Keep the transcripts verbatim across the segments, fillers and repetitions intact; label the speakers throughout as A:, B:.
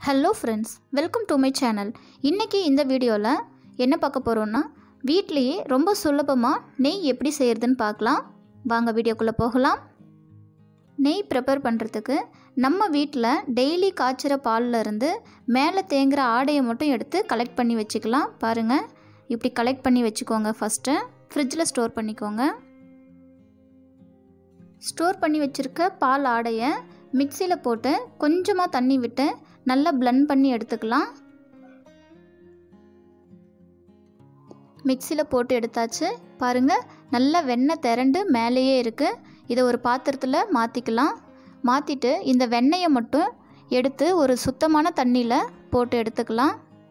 A: Hello friends, welcome to my channel. இன்றைக்கி இந்த வீடியோவில் என்ன பார்க்க போகிறோன்னா, வீட்லேயே ரொம்ப சுலபமாக நெய் எப்படி செய்கிறதுன்னு பார்க்கலாம். வாங்க வீடியோக்குள்ளே போகலாம். நெய் ப்ரிப்பேர் பண்ணுறதுக்கு நம்ம வீட்டில் டெய்லி காய்ச்சிற பாலில் இருந்து மேலே தேங்குகிற ஆடையை மட்டும் எடுத்து கலெக்ட் பண்ணி வச்சுக்கலாம். பாருங்கள், இப்படி கலெக்ட் பண்ணி வச்சுக்கோங்க. ஃபஸ்ட்டு ஃப்ரிட்ஜில் ஸ்டோர் பண்ணிக்கோங்க. ஸ்டோர் பண்ணி வச்சுருக்க பால் ஆடையை மிக்சியில் போட்டு கொஞ்சமாக தண்ணி விட்டு நல்லா பிளெண்ட் பண்ணி எடுத்துக்கலாம். மிக்சியில் போட்டு எடுத்தாச்சு. பாருங்கள், நல்லா வெண்ணெய் திரண்டு மேலேயே இருக்குது. இதை ஒரு பாத்திரத்தில் மாற்றிக்கலாம். மாற்றிட்டு இந்த வெண்ணெயை மட்டும் எடுத்து ஒரு சுத்தமான தண்ணியில் போட்டு எடுத்துக்கலாம்.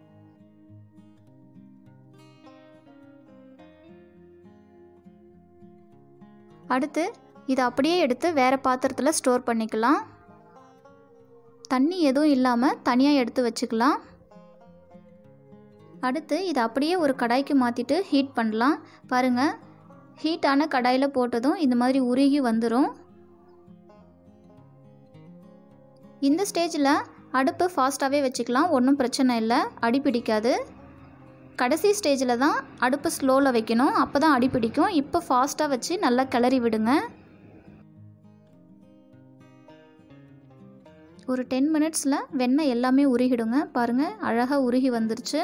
A: அடுத்து இதை அப்படியே எடுத்து வேறு பாத்திரத்தில் ஸ்டோர் பண்ணிக்கலாம். தண்ணி எதுவும் இல்லாமல் தனியாக எடுத்து வச்சுக்கலாம். அடுத்து இதை அப்படியே ஒரு கடாய்க்கு மாற்றிட்டு ஹீட் பண்ணலாம். பாருங்கள், ஹீட்டான கடாயில் போட்டதும் இந்த மாதிரி உருகி வந்துடும். இந்த ஸ்டேஜில் அடுப்பு ஃபாஸ்ட்டாகவே வச்சுக்கலாம், ஒன்றும் பிரச்சனை இல்லை, அடி பிடிக்காது. கடைசி ஸ்டேஜில் தான் அடுப்பு ஸ்லோவில் வைக்கணும், அப்போ தான் அடி பிடிக்கும். இப்போ ஃபாஸ்ட்டாக வச்சு நல்லா கிளறி விடுங்க. ஒரு டென் மினிட்ஸில் வெண்ணெய் எல்லாமே உருகிடுங்க. பாருங்கள், அழகாக உருகி வந்துருச்சு.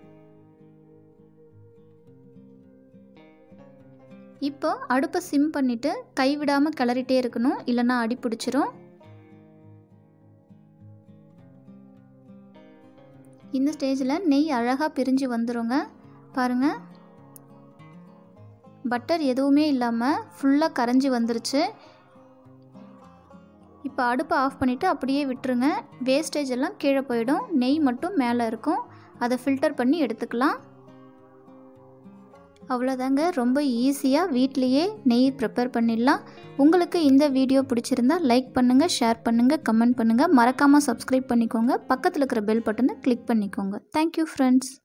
A: இப்போ அடுப்பை சிம் பண்ணிவிட்டு கைவிடாமல் கிளறிட்டே இருக்கணும், இல்லைன்னா அடி பிடிச்சிரும். இந்த ஸ்டேஜில் நெய் அழகாக பிரிஞ்சு வந்துடுங்க. பாருங்கள், பட்டர் எதுவுமே இல்லாமல் ஃபுல்லாக கரைஞ்சி வந்துருச்சு. இப்போ அடுப்பை ஆஃப் பண்ணிவிட்டு அப்படியே விட்டுருங்க. வேஸ்டேஜ் எல்லாம் கீழே போயிடும், நெய் மட்டும் மேலே இருக்கும். அதை ஃபில்டர் பண்ணி எடுத்துக்கலாம். அவ்வளோதாங்க, ரொம்ப ஈஸியாக வீட்லேயே நெய் ப்ரிப்பேர் பண்ணிடலாம். உங்களுக்கு இந்த வீடியோ பிடிச்சிருந்தா லைக் பண்ணுங்கள், ஷேர் பண்ணுங்கள், கமெண்ட் பண்ணுங்கள். மறக்காமல் சப்ஸ்கிரைப் பண்ணிக்கோங்க. பக்கத்தில் இருக்கிற பெல் பட்டனை கிளிக் பண்ணிக்கோங்க. Thank you friends.